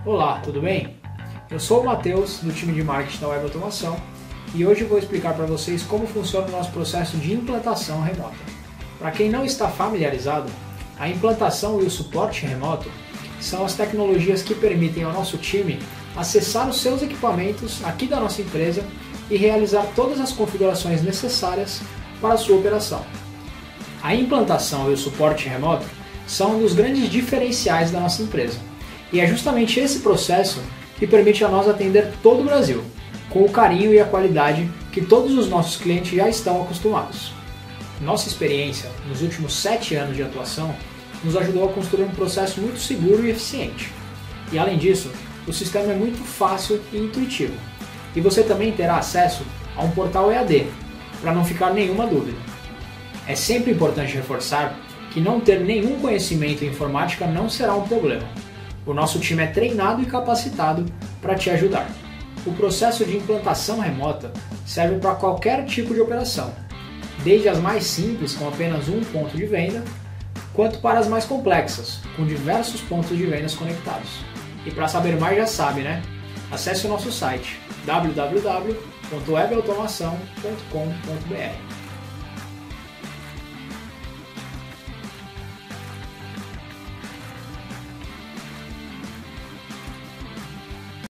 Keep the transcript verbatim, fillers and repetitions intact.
Olá, tudo bem? Eu sou o Matheus, do time de marketing da Web Automação, e hoje eu vou explicar para vocês como funciona o nosso processo de implantação remota. Para quem não está familiarizado, a implantação e o suporte remoto são as tecnologias que permitem ao nosso time acessar os seus equipamentos aqui da nossa empresa e realizar todas as configurações necessárias para a sua operação. A implantação e o suporte remoto são um dos grandes diferenciais da nossa empresa, e é justamente esse processo que permite a nós atender todo o Brasil, com o carinho e a qualidade que todos os nossos clientes já estão acostumados. Nossa experiência nos últimos sete anos de atuação nos ajudou a construir um processo muito seguro e eficiente. E além disso, o sistema é muito fácil e intuitivo. E você também terá acesso a um portal E A D, para não ficar nenhuma dúvida. É sempre importante reforçar que não ter nenhum conhecimento em informática não será um problema. O nosso time é treinado e capacitado para te ajudar. O processo de implantação remota serve para qualquer tipo de operação, desde as mais simples, com apenas um ponto de venda, quanto para as mais complexas, com diversos pontos de vendas conectados. E para saber mais, já sabe, né? Acesse o nosso site w w w ponto web automação ponto com ponto b r.